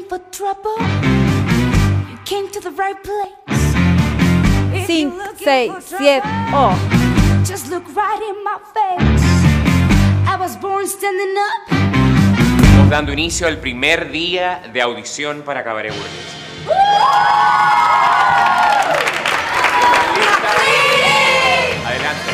for trouble, you came to the right place. 5, 6, 7, 8. Just look right in my face. I was born standing up. Estamos dando inicio al primer día de audición para Cabaret Burlesque. Adelante.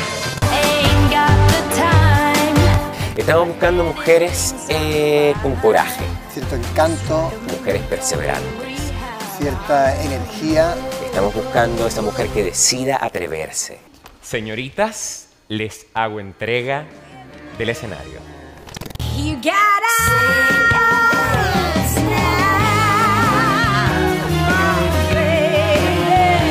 Estamos buscando mujeres con coraje. Cierto encanto. Mujeres perseverantes. Cierta energía. Estamos buscando esa mujer que decida atreverse. Señoritas, les hago entrega del escenario. You gotta say yes now, baby.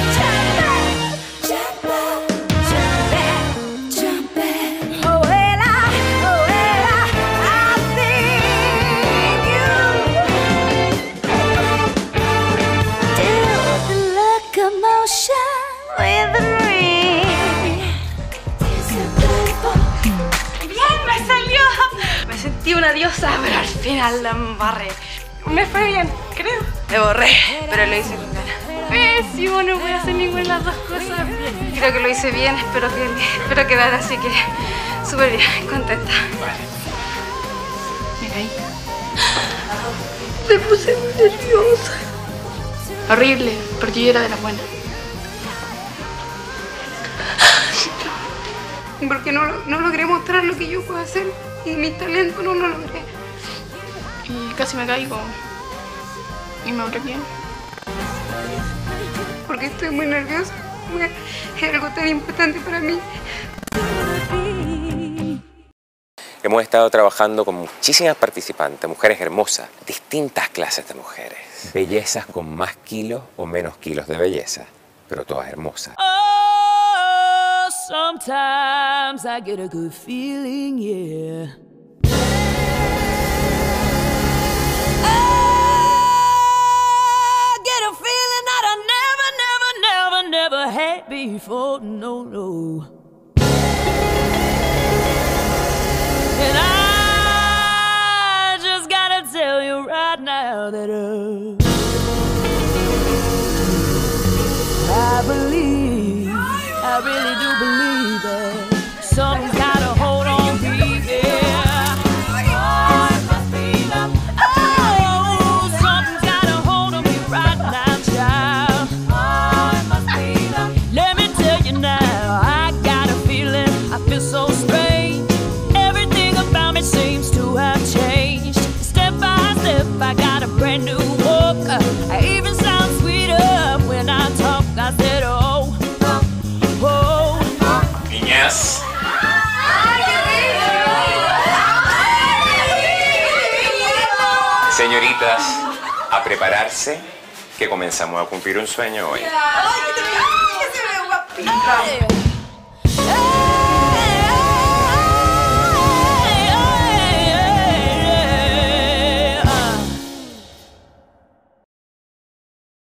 Jump up, jump back. Oh, well, I think you do the locomotion with the ring. ¡Bien, me salió! Me sentí una diosa, pero al final la embarré. Me fue bien, creo. Me borré, pero lo hice con ganas. Pésimo, no voy a hacer ninguna de las dos cosas. Creo que lo hice bien, espero quedar así que súper bien, contenta. Me caí. Me puse muy nerviosa. Horrible, porque yo era de la buena. Porque no logré mostrar lo que yo puedo hacer y mi talento no lo logré. Y casi me caigo y me bloqueé. Porque estoy muy nerviosa. Es algo tan importante para mí. Hemos estado trabajando con muchísimas participantes, mujeres hermosas, distintas clases de mujeres. Bellezas con más kilos o menos kilos de belleza, pero todas hermosas. Sometimes I get a good feeling, yeah. I get a feeling that I never had before, no. And I just gotta tell you right now that I really do believe that something's got a hold on me, yeah. Oh, it must be love. Oh, something's got a hold on me right now, child. Oh, it must be love. Let me tell you now, I got a feeling, I feel so strange. Everything about me seems to have changed. Step by step, I got a brand new walk. I even sound sweeter when I talk. I said, oh. Niñas. Señoritas, a prepararse, que comenzamos a cumplir un sueño hoy. ¡Ay, que se ve guapita!